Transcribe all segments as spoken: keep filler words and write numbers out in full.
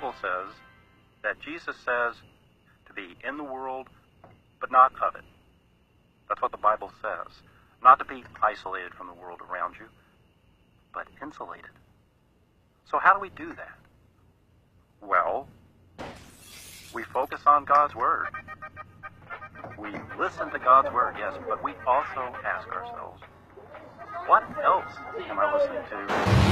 Bible says that Jesus says to be in the world, but not of it. That's what the Bible says. Not to be isolated from the world around you, but insulated. So how do we do that? Well, we focus on God's Word. We listen to God's Word, yes, but we also ask ourselves, what else am I listening to?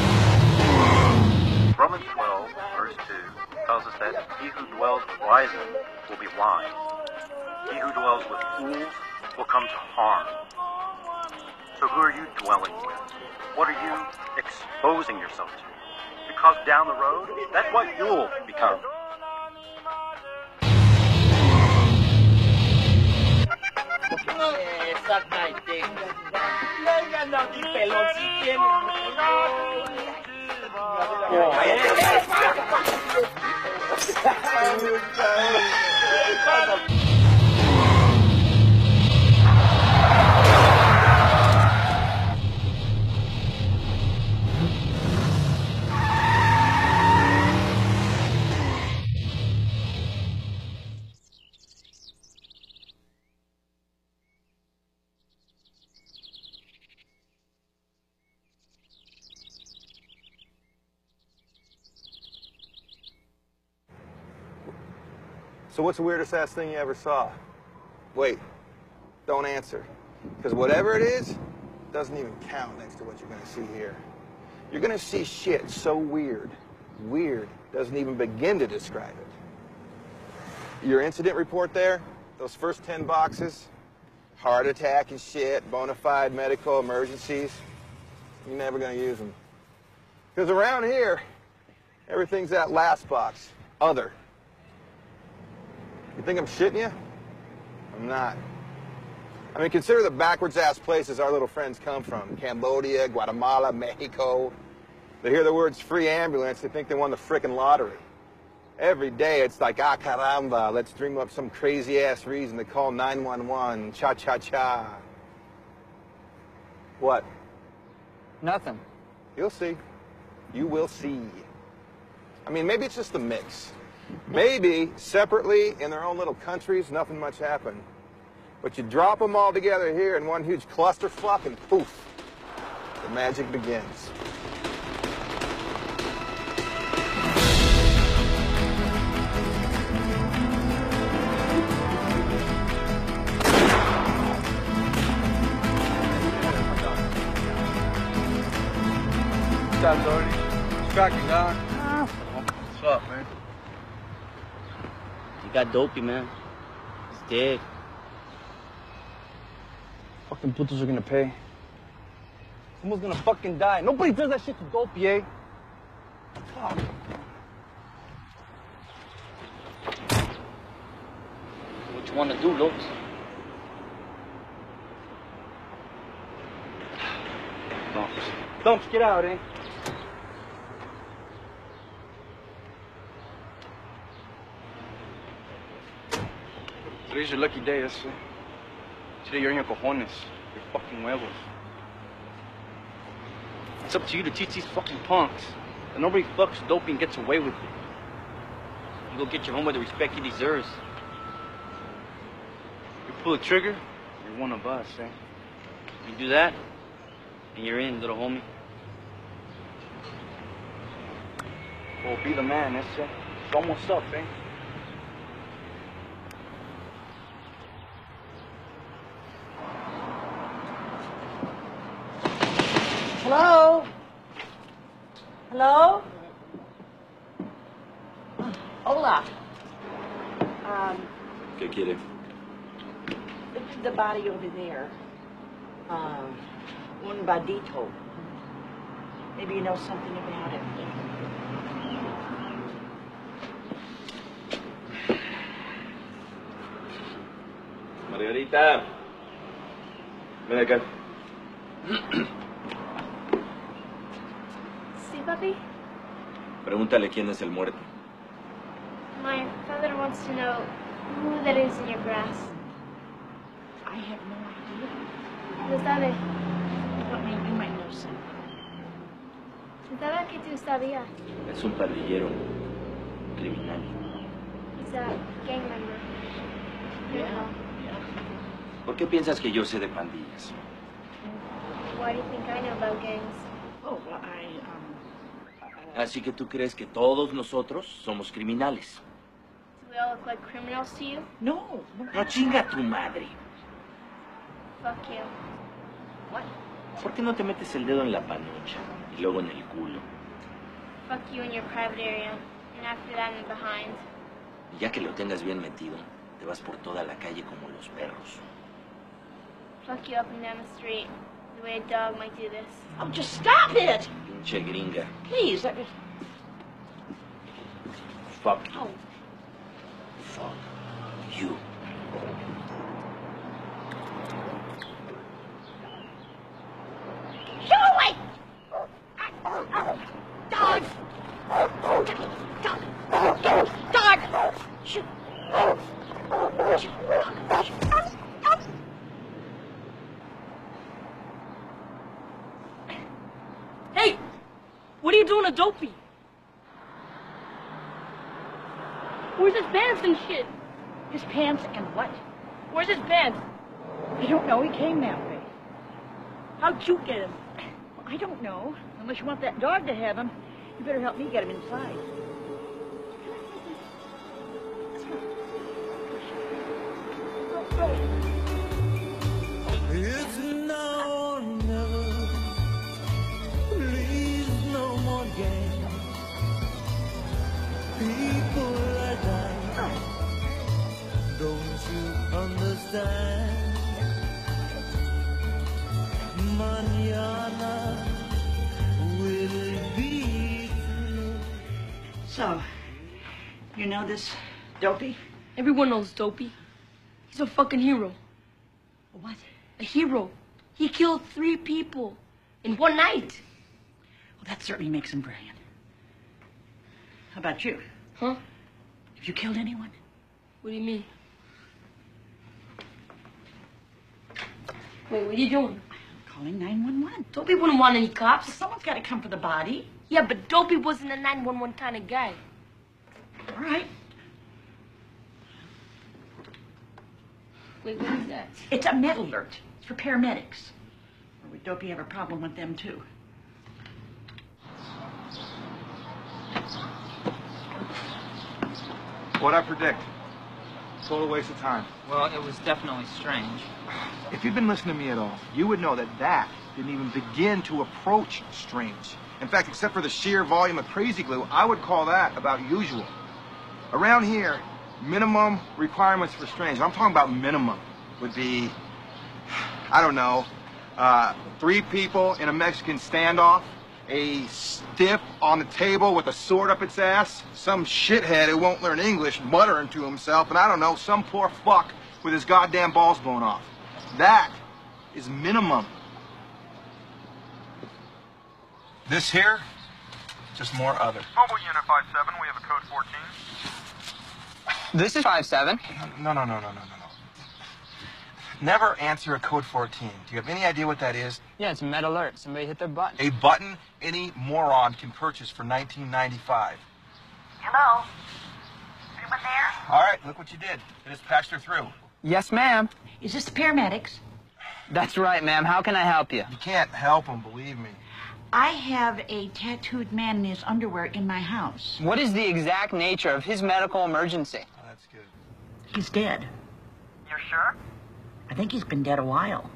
Romans twelve, verse two, tells us that he who dwells with wise men will be wise. He who dwells with fools will come to harm. So who are you dwelling with? What are you exposing yourself to? Because down the road, that's what you'll become. So what's the weirdest ass thing you ever saw? Wait, don't answer. Because whatever it is, doesn't even count next to what you're going to see here. You're going to see shit so weird, weird, doesn't even begin to describe it. Your incident report there, those first ten boxes, heart attack and shit, bona fide medical emergencies, you're never going to use them. Because around here, everything's that last box, other. You think I'm shitting you? I'm not. I mean, consider the backwards-ass places our little friends come from. Cambodia, Guatemala, Mexico. They hear the words free ambulance, they think they won the frickin' lottery. Every day it's like, ah, caramba, let's dream up some crazy-ass reason to call nine one one, cha-cha-cha. What? Nothing. You'll see. You will see. I mean, maybe it's just the mix. Maybe, separately, in their own little countries, nothing much happened. But you drop them all together here in one huge clusterfuck, and poof, the magic begins. What's up, Doherty? What's cracking, dog? What's up, man? You got Dopey, man. He's dead. Fucking putos are gonna pay. Someone's gonna fucking die. Nobody does that shit to Dopey, eh? Fuck. What you wanna do, Lopes? Dumps. Dumps, get out, eh? Today's your lucky day, ese. Today you're in your cojones. Your fucking huevos. It's up to you to teach these fucking punks that nobody fucks Dopey and gets away with it. You go get your homeboy the respect he deserves. You pull the trigger, you're one of us, eh? You do that, and you're in, little homie. Well, be the man, ese. Show 'em what's up, eh? Hello? Hello? Hola. Um, ¿Qué quiere? look to the body over there. Um, un bandito. Maybe you know something about it. Margarita. Ven acá. Sí, papi? Pregúntale quién es el muerto. My father wants to know who that is in your grass. I have no idea. ¿Lo sabe? But maybe you might know something. Pensaba que tú sabías. Es un pandillero. criminal. He's a gang member. You know. ¿Por qué piensas que yo sé de pandillas? Why do you think I know about gangs? Oh, well, I, um... Así que tú crees que todos nosotros somos criminales. Do we all look like criminals to you? No. No, chinga tu madre. Fuck you. What? ¿Por qué no te metes el dedo en la panocha y luego en el culo? Fuck you in your private area. And after that in the behind. Y ya que lo tengas bien metido, te vas por toda la calle como los perros. Fuck you up and down the street. The way a dog might do this. Oh, just stop it! Pinche gringa. Please, that was... Fuck you. Oh. Fuck you. Go away! Dog! Dog! Dog! Dog! Shoot! Shoot! Hey! What are you doing to Dopey? Where's his pants and shit? His pants and what? Where's his pants? I don't know. He came that way. How'd you get him? I don't know. Unless you want that dog to have him, you better help me get him inside. It's now or never. Please, no more games. People like that. Don't you understand? Mañana will be. So, you know this Dopey? Everyone knows Dopey. He's a fucking hero. What? A hero. He killed three people in one night. Well, that certainly makes him brilliant. How about you? Huh? Have you killed anyone? What do you mean? Wait, what are you doing? Calling nine one one. Dopey wouldn't want any cops. Someone's got to come for the body. Yeah, but Dopey wasn't a nine one one kind of guy. All right. Wait, what is that? It's a med alert. It's for paramedics. Or would Dopey have a problem with them, too? What'd I predict? Total waste of time. Well, it was definitely strange. If you'd been listening to me at all, you would know that that didn't even begin to approach strange. In fact, except for the sheer volume of crazy glue, I would call that about usual. Around here, minimum requirements for strange, I'm talking about minimum, would be, I don't know, uh, three people in a Mexican standoff, a stiff on the table with a sword up its ass, some shithead who won't learn English muttering to himself, and I don't know, some poor fuck with his goddamn balls blown off. That is minimum. This here, just more other. Mobile Unit five seven, we have a code fourteen. This is five seven. No, no, no, no, no, no, no. Never answer a code fourteen. Do you have any idea what that is? Yeah, it's a med alert. Somebody hit their button. A button any moron can purchase for nineteen ninety-five. Hello? Anyone there? All right, look what you did. I just patched her through. Yes, ma'am. Is this the paramedics? That's right, ma'am. How can I help you? You can't help him, believe me. I have a tattooed man in his underwear in my house. What is the exact nature of his medical emergency? Oh, that's good. He's dead. You're sure? I think he's been dead a while.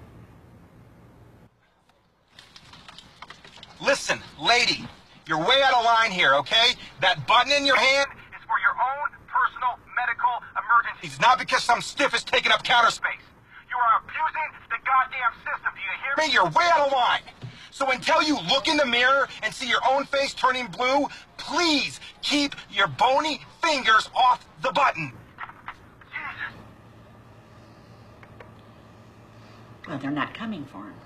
Listen, lady, you're way out of line here, okay? That button in your hand It's for your own personal medical emergency. is not because some stiff is taking up counter space. You are abusing the goddamn system. Do you hear me? Me, you're way out of line. So until you look in the mirror and see your own face turning blue, please keep your bony fingers off the button. Well, they're not coming for him.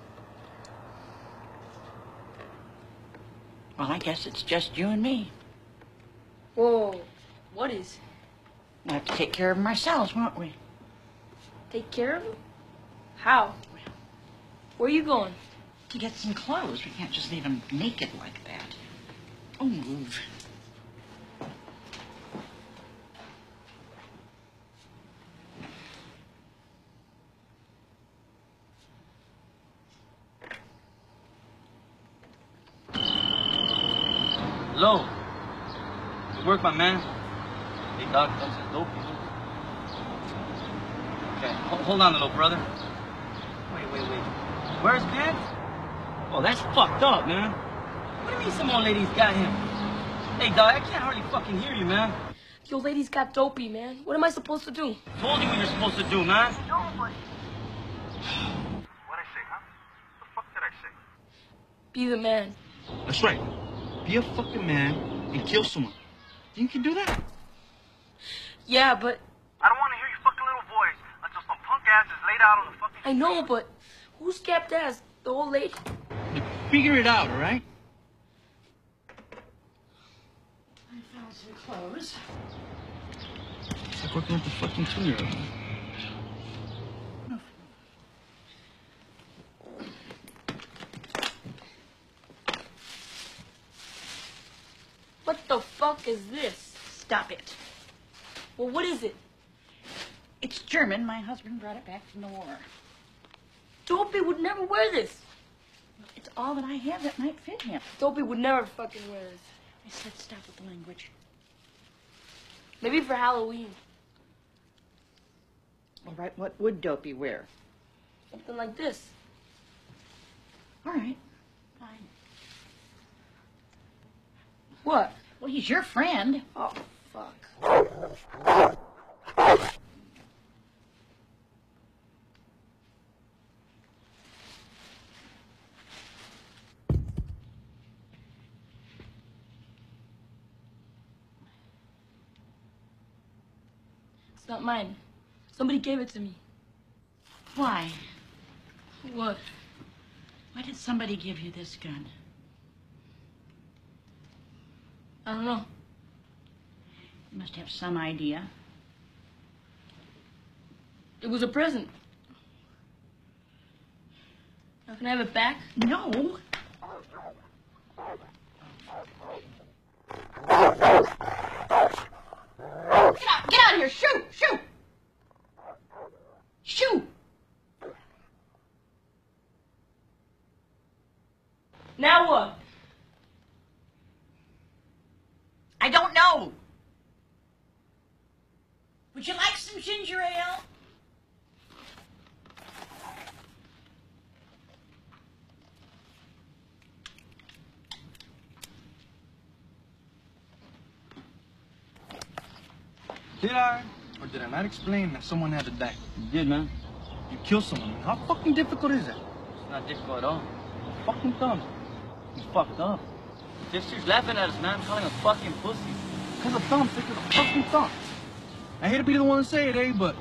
Well, I guess it's just you and me. Whoa, what is? We'll have to take care of him ourselves, won't we? Take care of him? How? Where are you going? To get some clothes. We can't just leave him naked like that. Oh, move. Hello. Good work, my man. Hey, dog, comes in dope. Okay, ho hold on, little brother. Wait, wait, wait. Where's pants? Oh, that's fucked up, man. What do you mean some old lady's got him? Hey, dog, I can't hardly fucking hear you, man. The old lady's got dopey, man. What am I supposed to do? Told you what you're supposed to do, man. Nobody. What'd I say, huh? What the fuck did I say? Be the man. That's right. Be a fucking man and kill someone. You can do that. Yeah, but... I don't want to hear your fucking little voice until some punk ass is laid out on the fucking... I know, but who's capped ass? The old lady? Figure it out, all right? I found some clothes. It's like working with the fucking two-year-old. What the fuck is this? Stop it. Well, what is it? It's German. My husband brought it back from the war. Dopey would never wear this. It's all that I have that might fit him. Dopey would never fucking wear this. I said stop with the language. Maybe for Halloween. All right, what would Dopey wear? Something like this. All right, fine. What? Well, he's your friend. Oh, fuck. It's not mine. Somebody gave it to me. Why? What? Why did somebody give you this gun? I don't know. You must have some idea. It was a present. Now can I have it back? No. Get out! Get out of here! Shoot! Shoot! Shoot! Now what? I don't know. Would you like some ginger ale? Did I, or did I not explain that someone had to die? You did, man. You kill someone. How fucking difficult is that? It's not difficult at all. Fucking thumb. You fucked up. Sister's laughing at us, man, calling us fucking pussies. Because a thumb, think of a fucking thumb. I hate to be the one to say it, eh, but...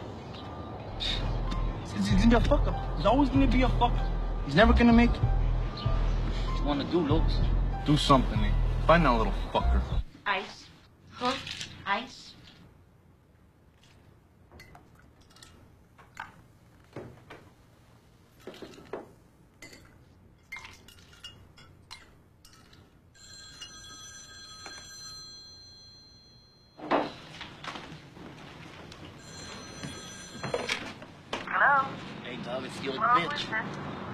He's gonna be a fuck up. He's always gonna be a fuck up. He's never gonna make it. What you wanna do, Lopes? Do something, eh? Find that little fucker. Ice. Huh? Ice. Hello? Hey, dog, it's the old Hello, bitch. who's this?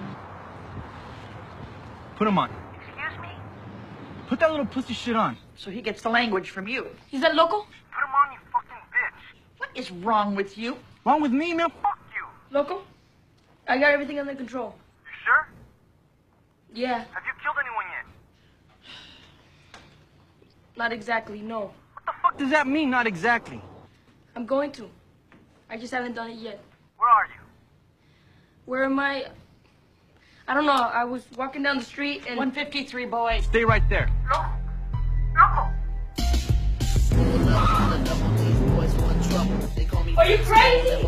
Put him on. Excuse me? Put that little pussy shit on. So he gets the language from you. Is that local? Put him on, you fucking bitch. What is wrong with you? Wrong with me, man? Fuck you. Local? I got everything under control. You sure? Yeah, Have you killed anyone yet? not exactly, no. What the fuck? What does that mean, not exactly? I'm going to. I just haven't done it yet. Where are you? Where am I? I don't know. I was walking down the street and... one fifty-three, boy. Stay right there. Local. Local. Are you crazy?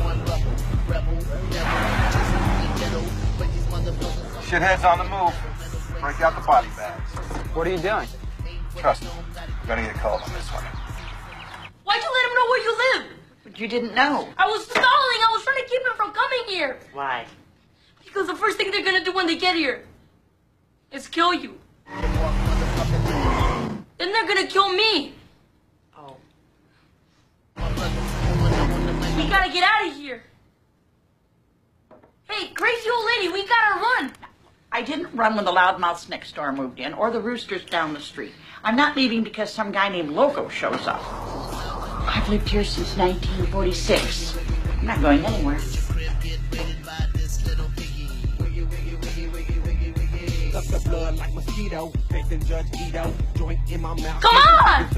Shithead's on the move. Break out the body bags. What are you doing? Trust me. I'm gonna get called on this one. Why'd you let him know where you live? But you didn't know. I was stalling. I was trying to keep him from coming here. Why? Because the first thing they're gonna do when they get here is kill you. Then they're gonna kill me. Oh. We gotta get out of here. Hey, crazy old lady, we gotta run. I didn't run when the loudmouths next door moved in, or the roosters down the street. I'm not leaving because some guy named Loco shows up. I've lived here since nineteen forty-six. I'm not going anywhere. Come on!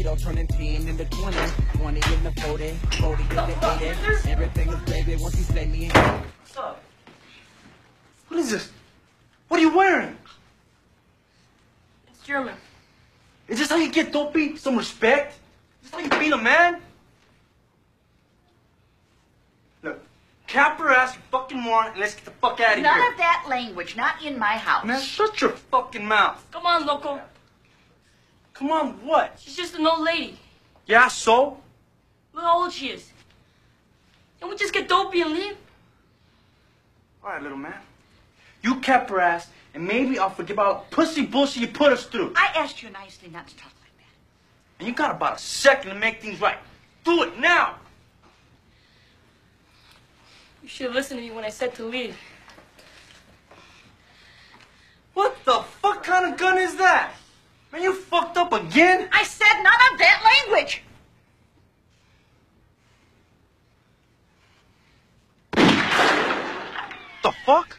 What's up? What is this? What are you wearing? It's German. Is this how you get dopey? Some respect? Is this how you beat a man? Look, cap her ass, you fucking moron, and let's get the fuck out of None here. of that language, not in my house. Man, shut your fucking mouth. Come on, Loco. Come on, what? She's just an old lady. Yeah, so? Look how old she is. Can we just get dopey and leave? All right, little man. You kept her ass, and maybe I'll forget about pussy bullshit you put us through. I asked you nicely not to talk like that. And you got about a second to make things right. Do it now! You should have listened to me when I said to leave. What the fuck kind of gun is that? Man, you fucked up again? I said none of that language! The fuck?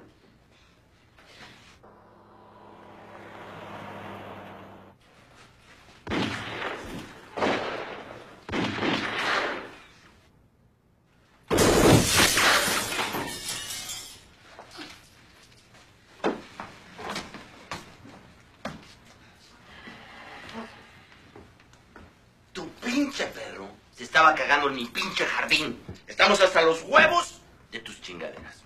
Tu pinche perro se estaba cagando en mi pinche jardín. Estamos hasta los huevos de tus chingaderas.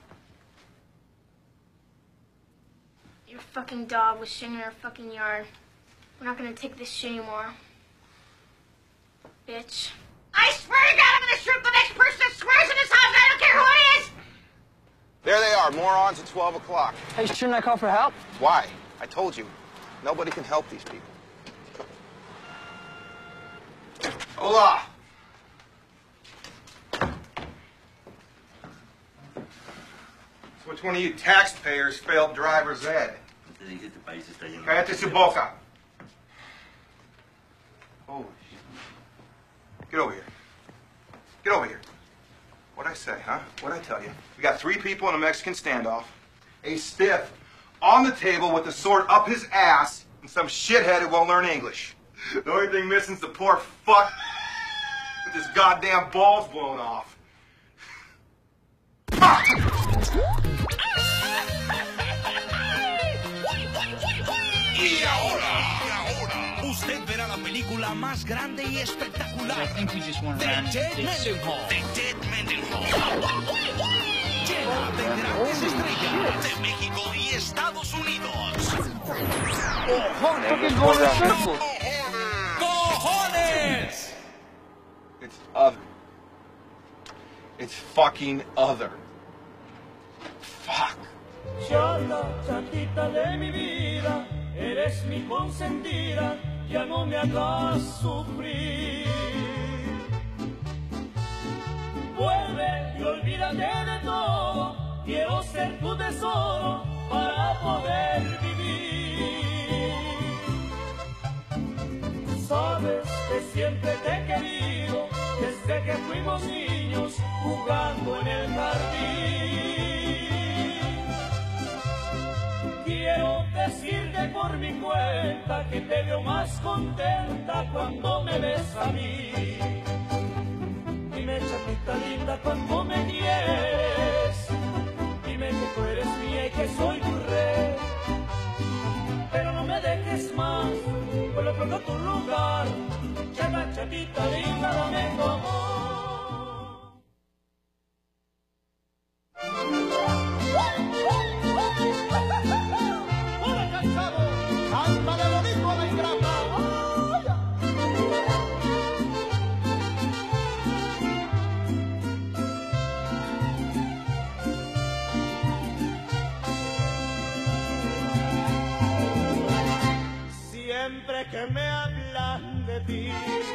Your fucking dog was shitting in our fucking yard. We're not gonna take this shit anymore. Bitch. I swear to God, I'm gonna shoot the next person that swears in this house. I don't care who it is. There they are, morons at twelve o'clock. Hey, shouldn't I call for help? Why? I told you, nobody can help these people. Hola! So which one of you taxpayers failed driver's ed? Cállate su boca. Holy shit. Get over here. Get over here. What'd I say, huh? What'd I tell you? We got three people in a Mexican standoff, a stiff on the table with the sword up his ass, and some shithead who won't learn English. The only thing missing is the poor fuck with his goddamn balls blown off. Fuck! Y ahora, y ahora, usted verá la película más grande y espectacular. I think we just want to run de Ted this Mendenhall. soup. De Ted Mendenhall. Llena de grandes estrellas de México y Estados Unidos. Fucking go in a circle. ¡Cojones! It's other. It's fucking other. Fuck. Chala, chatita de mi vida, eres mi consentida, ya no me hagas sufrir. Vuelve y olvídate de todo, quiero ser tu tesoro para poder vivir. Sabes que siempre te he querido, desde que fuimos niños jugando en el jardín. Quiero decirte por mi cuenta que te veo más contenta cuando me ves a mí. Dime, chatita linda, cuando me quieres. Dime que tú eres mía y que soy tu rey. Pero no me dejes más, por lo pronto tu lugar. Chata, chatita linda, dame tu amor. Siempre que me hablan de ti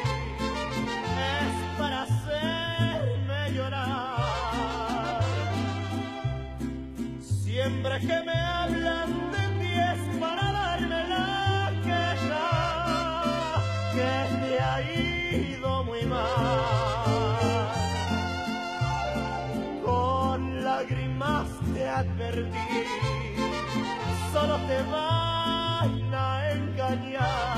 es para hacerme llorar. siempre que me hablan de ti es para darme la queja que te ha ido muy mal. Con lágrimas te advertí, solo te van a engañar.